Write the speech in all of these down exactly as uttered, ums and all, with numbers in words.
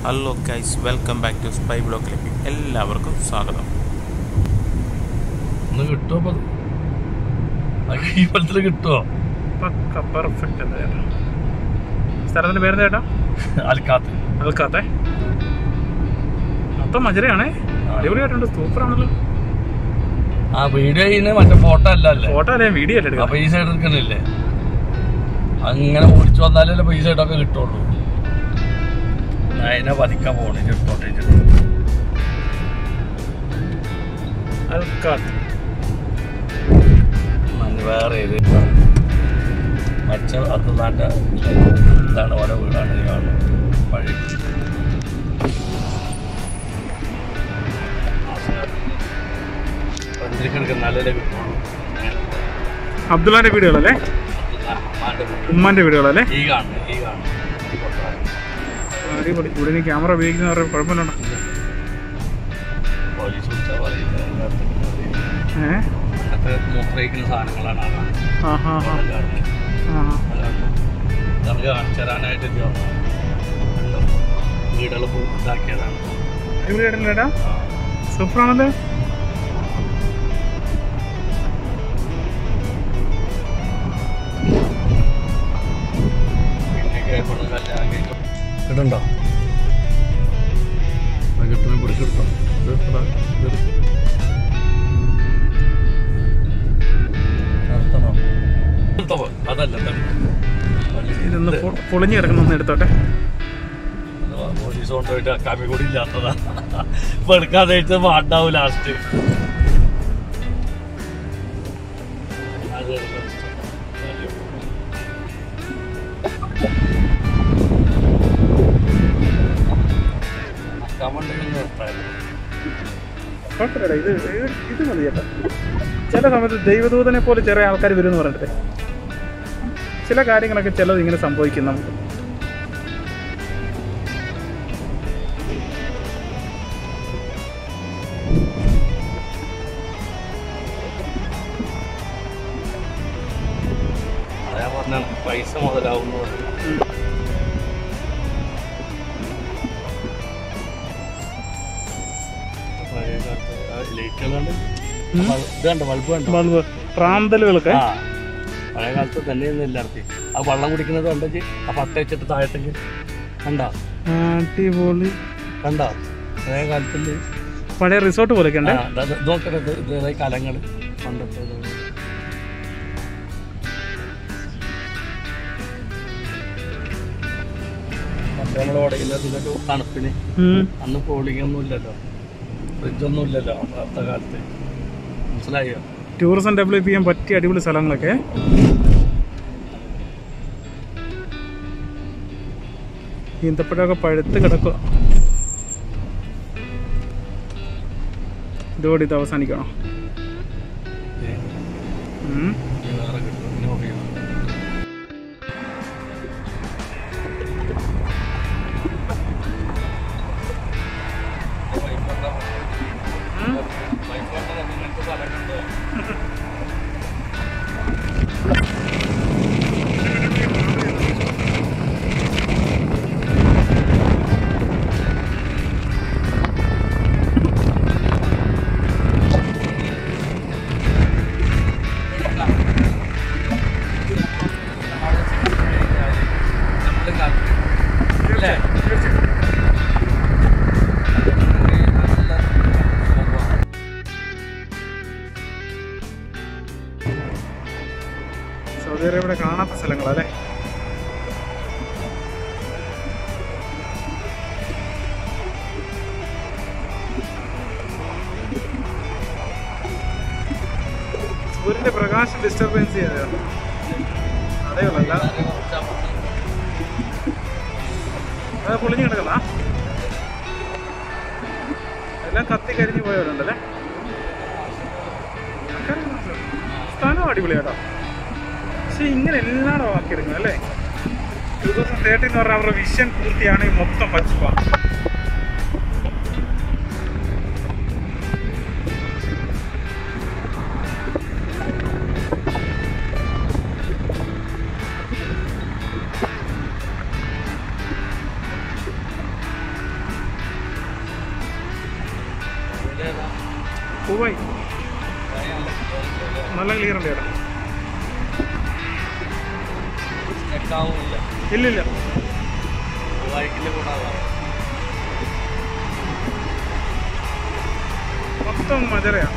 Hello guys, welcome back to spy ബ്ലോഗിലേക്ക് എല്ലാവർക്കും സ്വാഗതം. ഒന്ന് കിട്ടുമോ? ഈ പടത്തിൽ കിട്ടുമോ? പക്ക പെർഫെക്റ്റ് എന്താ ചേട്ടാ. സ്ഥലത്തിൻ്റെ പേര് ചേട്ടാ? അൽക്കാത്ത്. അൽക്കാത്തെ മൊത്തം മജരയാണേ. അടിപൊളിയായിട്ടുണ്ട്, സൂപ്പറാണല്ലോ. ആ വീഡിയോ ചെയ്യുന്നത് മറ്റേ ഫോട്ടോ അല്ല അല്ലേ? ഫോട്ടോ അല്ലേ, വീഡിയോ അല്ലേ? അപ്പൊ ഈ സൈഡ് എടുക്കണില്ലേ? അങ്ങനെ ഓടിച്ചു വന്നാലല്ലേ ഈ സൈഡൊക്കെ കിട്ടുള്ളൂ. അതിനെ പതിക്കാൻ പോണേ ചെറുത്തോട്ടെ. വേറെ ഏത് മച്ച അത് നാട്ട ഇതാണ് ഓരോ വീടാണ് പഴയ നല്ലല്ലേ കിട്ടുള്ളൂ. അബ്ദുള്ളാന്റെ വീടുകളല്ലേ? ഉമ്മാന്റെ വീടുകളല്ലേ? ഈ കാണുന്നത് ഈ കാണുന്നത് അടിപൊളി. ഇവിടെ നീ ക്യാമറ ഉപയോഗിക്കുന്ന പറയാൻ കുഴപ്പമില്ലണ്ടോ? പോലീസ് വിളിച്ചാൽ പറയില്ല. ഏഹ് മൂത്രയിക്കുന്ന സാധനങ്ങളാണ് നമുക്ക് കാണിച്ചു തരാനായിട്ട് വീടുകൾ ഇതാക്കിയതാണ്. അടിപൊളിയായിട്ടല്ലേടാ, സൂപ്പറാണല്ലോ. കിട്ടണ്ടോ? കിട്ടണ പിടിച്ചെടുത്തോ? അതല്ല ഇതൊന്ന് പൊളിഞ്ഞു കിടക്കുന്ന എടുത്തോട്ടെ. പോലീസ് കൊണ്ടുപോയിട്ട് അക്കാമി കൂടി ഇല്ലാത്തതാ. ഇപ്പൊ എടുക്കാതെ പാട്ടാവും ലാസ്റ്റ്. ഇത് ഇത് മതി ചേട്ടാ. ചില സമയത്ത് ദൈവദൂതനെ പോലെ ചെറിയ ആൾക്കാർ വരും എന്ന് പറഞ്ഞിട്ട് ചില കാര്യങ്ങളൊക്കെ ചിലത് ഇങ്ങനെ സംഭവിക്കും നമുക്ക്. അതാ പറഞ്ഞ പൈസ മുതലാവുന്നത്. ബൾബ് പ്രാന്തലുകളൊക്കെ പഴയ കാലത്ത് തന്നെയൊന്നും എല്ലാവർക്കും ആ വെള്ളം കുടിക്കുന്നത് കണ്ടെങ്കിൽ ആ പട്ട വെച്ചിട്ട് താഴത്തേക്ക് കണ്ടോ? അടിപൊളി. കണ്ടോ? പഴയ കാലത്തിൽ പഴയ റിസോർട്ട് പോലെയൊക്കെ ഉണ്ട്. നോക്കട്ടെ, ഇതേ കലങ്ങൾ പണ്ടത്തെ നമ്മൾ ഓടയില്ല. ഇതൊക്കെ തണുപ്പിന് അന്ന് കൂളിംഗ് ഒന്നും ഇല്ലല്ലോ, ഫ്രിഡ്ജൊന്നും ഇല്ലല്ലോ അന്നത്തെ കാലത്ത്. മനസ്സിലായോ? ടൂറിസം ഡെവലപ്പ് ചെയ്യാൻ പറ്റിയ അടിപൊളി സ്ഥലങ്ങളൊക്കെ. ഈന്തപ്പഴമൊക്കെ പഴുത്ത് കിടക്കുക. ഇതോടെ ഇത് അവസാനിക്കണോ? സൗദി അറേബ്യയുടെ കാണാത്ത സ്ഥലങ്ങളല്ലേ? സൂര്യന്റെ പ്രകാശം ഡിസ്റ്റർബൻസ് ചെയ്യാതെ അതേയുള്ളല്ല. അത് പൊളിഞ്ഞു കിടക്കുന്ന എല്ലാം കത്തി കരിഞ്ഞു പോയവരുണ്ടല്ലേ. സ്ഥലം അടിപൊളിയാട്ടോ. പക്ഷെ ഇങ്ങനെ എല്ലായിടും ആക്കിയെടുക്കണം അല്ലേ? ടൂ തൗസൻഡ് തേർട്ടീൻ എന്ന് പറഞ്ഞാൽ അവരുടെ വിഷൻ പൂർത്തിയാണ് മൊത്തം പച്ചപ്പാണ്. പൂവായി നല്ല ക്ലിയർ ഉണ്ട് ചേട്ടാ. ഇല്ലില്ല മൊത്തം മജറയാ.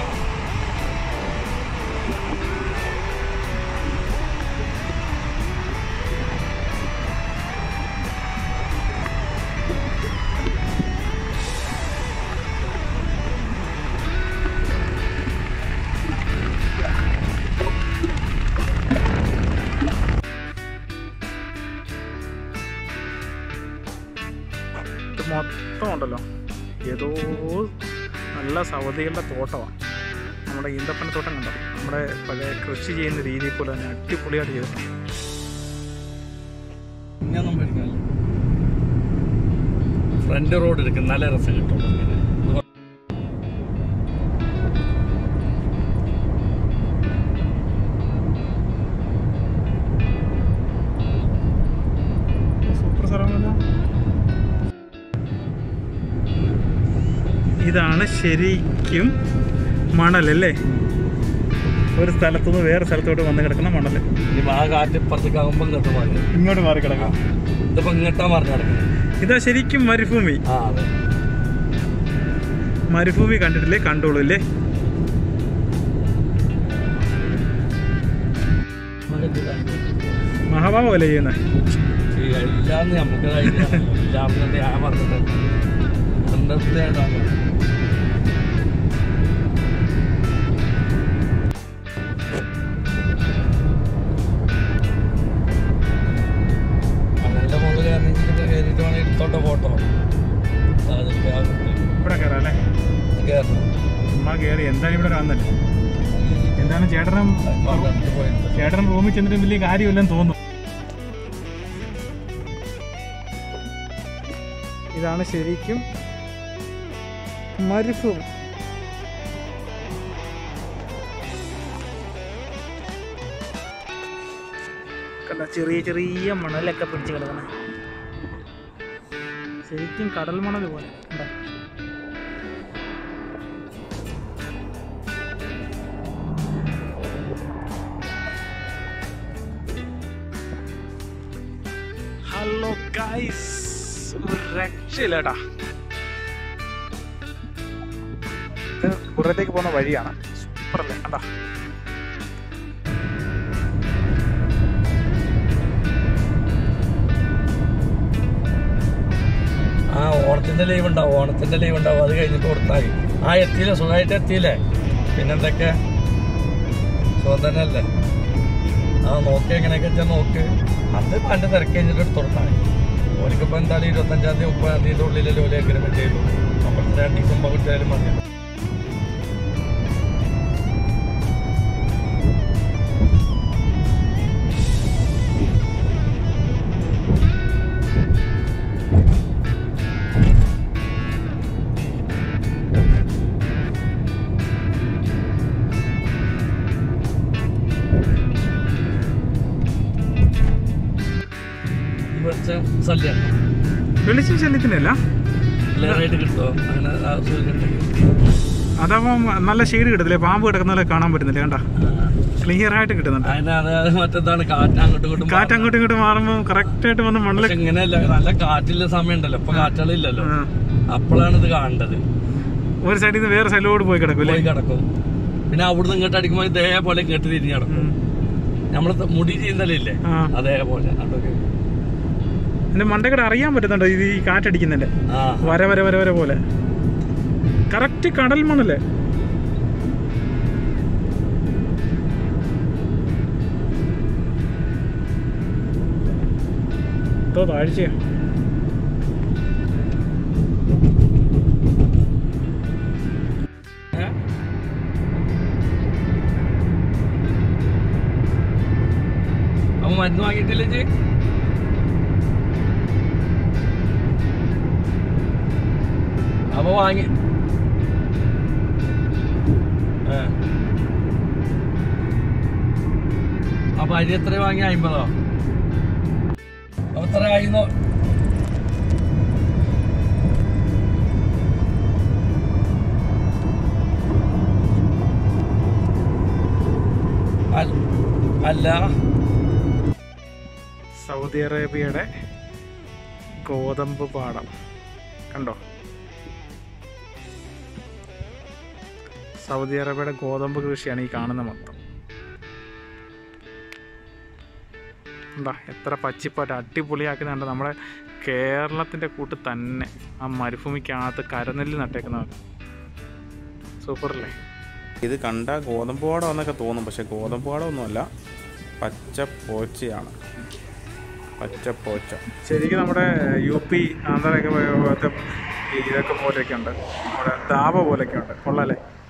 മൊത്തം ഉണ്ടല്ലോ ഏതോ നല്ല സൗദികളുടെ തോട്ടമാണ്. നമ്മുടെ ഈന്തപ്പനത്തോട്ടം കണ്ടോ, നമ്മുടെ പഴയ കൃഷി ചെയ്യുന്ന രീതിയിൽ പോലെ തന്നെ അടിപൊളിയായിട്ട് ചെയ്തിട്ടുണ്ട്. ഫ്രണ്ട് റോഡ് എടുക്കും, നല്ല രസം കിട്ടും. സൂപ്പർ സ്ഥലമല്ലോ. ഇതാണ് ശരിക്കും മണലല്ലേ, ഒരു സ്ഥലത്തുനിന്ന് വേറെ സ്ഥലത്തോട്ട് വന്ന് കിടക്കുന്ന മണല്. ആ കാറ്റ് ഇപ്പുറത്തേക്കാകുമ്പോൾ ഇങ്ങോട്ട് മാറി ഇങ്ങോട്ട് മാറി കിടക്കാം. ഇതിപ്പോ ഇങ്ങോട്ടാ മറിഞ്ഞു കിടക്കുന്നത്. ഇതാ ശരിക്കും മരുഭൂമി. മരുഭൂമി കണ്ടിട്ടില്ലേ? കണ്ടോളൂ അല്ലേ. മഹാഭാവല്ലേ ചെയ്യുന്നത്. എല്ലാം നമുക്ക് ഞാൻ പറഞ്ഞിട്ട് അങ്ങനെ മുകളിൽ കയറിയിട്ട് വേണമെങ്കിൽ എടുത്തോട്ടെ ഫോട്ടോ. ഇവിടെ കയറാം അല്ലേ? കയറണം. ചുമ്മാ കയറി എന്താണ് ഇവിടെ കാണുന്നല്ലേ. എന്താണ് ചേട്ടനും ചേട്ടൻ റൂമിൽ ചെന്നിട്ട് വലിയ കാര്യമില്ലെന്ന് തോന്നുന്നു. ഇതാണ് ശരിക്കും മരുഭൂമി. കണ്ട ചെറിയ ചെറിയ മണലൊക്കെ പിടിച്ച് കിടക്കണം. ശരിക്കും കടൽ മണൽ പോലെ. കണ്ടോ? ഹലോ ഗൈസ്, ഒരു രക്ഷയില്ലേട്ടാ. ഇത് പുറത്തേക്ക് പോകുന്ന വഴിയാണ്. സൂപ്പറല്ലേ, കണ്ടാ? ആ ഓണത്തിന്റെ ലീവ് ഉണ്ടാവും, ഓണത്തിന്റെ ലീവ് ഉണ്ടാവും. അത് കഴിഞ്ഞിട്ട് കൊടുത്താൽ ആ എത്തിയില്ലേ, സുഖമായിട്ട് എത്തിയില്ലേ. പിന്നെന്തൊക്കെ സുഖം തന്നെ അല്ലേ? ആ നോക്കി എങ്ങനെയൊക്കെ വെച്ചാൽ നോക്ക്. അത് പണ്ട് തിരക്ക് കഴിഞ്ഞിട്ട് എടുത്ത് കൊടുത്താൽ ഓലിക്കിപ്പോൾ എന്തായാലും ഇരുപത്തഞ്ചാം തീയതി മുപ്പതാം തീയതിയുടെ ഉള്ളിൽ ജോലി അഗ്രിമെന്റ് ചെയ്തു. നമ്മൾ രണ്ട് ഡിസംബർ കിട്ടിയാലും മതി. വെളിച്ചം ശല്യത്തിനല്ല, അതാവുമ്പം നല്ല ഷെയ്ഡ് കിട്ടത്തില്ലേ, പാമ്പ് കിടക്കുന്ന പോലെ കാണാൻ പറ്റുന്നില്ല. കണ്ടാ ക്ലിയർ ആയിട്ട് കിട്ടുന്നുണ്ട്. കാറ്റ് അങ്ങോട്ടും ഇങ്ങോട്ടും മാറുമ്പോൾ കറക്റ്റ് ആയിട്ട് വന്ന് മണ്ണിൽ ഇങ്ങനെയല്ല. നല്ല കാറ്റുള്ള സമയം ഉണ്ടല്ലോ, ഇപ്പൊ കാറ്റുകളില്ലല്ലോ, അപ്പോഴാണ് ഇത് കാണേണ്ടത്. ഒരു സൈഡിൽ നിന്ന് വേറെ സൈഡിലോട്ട് പോയി കിടക്കും പോയി കിടക്കും. പിന്നെ അവിടുന്ന് ഇങ്ങോട്ട് അടിക്കുമ്പോൾ ഇതേപോലെ ഇങ്ങോട്ട് തിരിഞ്ഞ് കിടക്കും. നമ്മള് മുടി ചെയ്യുന്നല്ലേ അതേപോലെ. എന്റെ മണ്ടക്കട അറിയാൻ പറ്റുന്നുണ്ടോ ഇത് ഈ കാറ്റടിക്കുന്നതിന്റെ വര വര വര വര പോലെ. കറക്റ്റ് കടൽ മണല്ലേ. എന്തോ താഴ്ചയാ. അപ്പൊ മരുന്ന് വാങ്ങിയിട്ടില്ലേ? അപ്പൊ വാങ്ങി അപ്പൊ അരി എത്ര വാങ്ങി? അമ്പതോ? അപ്പൊ എത്ര ആയിന്നോ? അല്ല സൗദി അറേബ്യയുടെ ഗോതമ്പ് പാടം കണ്ടോ? സൗദി അറേബ്യയുടെ ഗോതമ്പ് കൃഷിയാണ് ഈ കാണുന്ന മൊത്തം. എന്താ എത്ര പച്ചിപ്പാട്ട് അടിപൊളിയാക്കുന്നുണ്ട്. നമ്മുടെ കേരളത്തിൻ്റെ കൂട്ട് തന്നെ ആ മരുഭൂമിക്കകത്ത് കരനെല്ല് നട്ടേക്കുന്നതാണ്. സൂപ്പറല്ലേ? ഇത് കണ്ട ഗോതമ്പ് പാടമെന്നൊക്കെ തോന്നും, പക്ഷെ ഗോതമ്പ് പാടമൊന്നുമല്ല, പച്ച പോച്ചയാണ്. പച്ചപ്പോച്ച ശരിക്കും നമ്മുടെ യു പി ആന്ധ്രയൊക്കെ ഇതൊക്കെ പോലെയൊക്കെ ഉണ്ട്, നമ്മുടെ ദാവ പോലെയൊക്കെ ഉണ്ട്. കൊള്ളാല്ലേ?